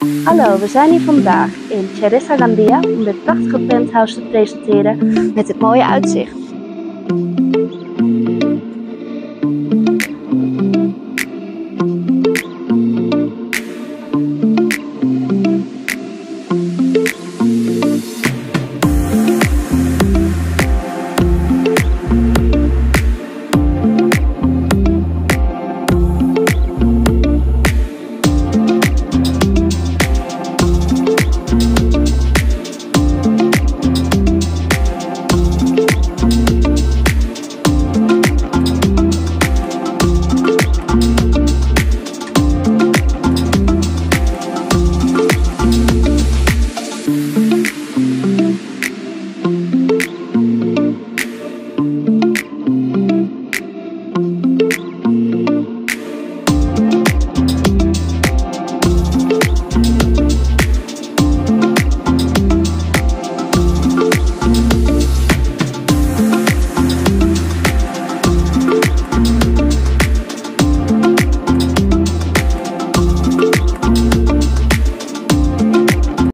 Hallo, we zijn hier vandaag in Charissa Gandia om dit prachtige penthouse te presenteren met het mooie uitzicht.